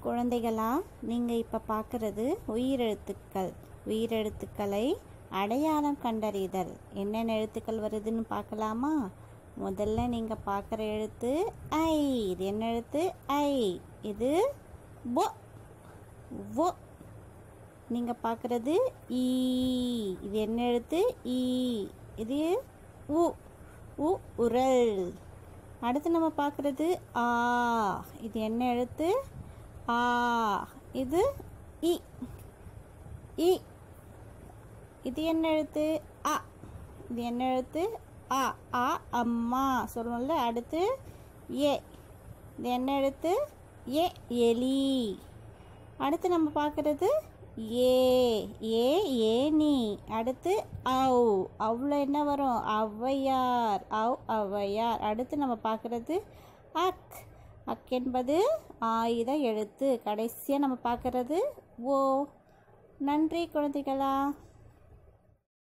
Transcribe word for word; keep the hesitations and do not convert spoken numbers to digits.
குழந்தைகளா, நீங்கள் இப்போ பார்க்குறது உயிரெழுத்துக்கள். உயிரெழுத்துக்களை அடையாளம் கண்டறிதல். என்னென்ன எழுத்துக்கள் வருதுன்னு பார்க்கலாமா? முதல்ல நீங்கள் பார்க்குற எழுத்து ஐ. இது என்ன எழுத்து? ஐ. இது பொ. ஒ. நீங்கள் பார்க்குறது ஈ. இது என்ன எழுத்து? ஈ. இது உ. உ உரல். அடுத்து நம்ம பார்க்குறது ஆ. இது என்ன எழுத்து? ஆ. இது இ. இ. இது என்ன எழுத்து? அ. இது என்ன எழுத்து? ஆ. ஆ அம்மா சொல்லுவோம்ல. அடுத்து ஏ. இது என்ன எழுத்து? ஏ எலி. அடுத்து நம்ம பார்க்குறது ஏ. ஏ ஏனி. அடுத்து அவ். அவ்வளோ என்ன வரும்? ஔவையார். அவ் ஔவையார். அடுத்து நம்ம பார்க்குறது அக். அக் என்பது ஆயுத எழுத்து. கடைசியாக நம்ம பார்க்குறது ஓ. நன்றி குழந்தைகளா.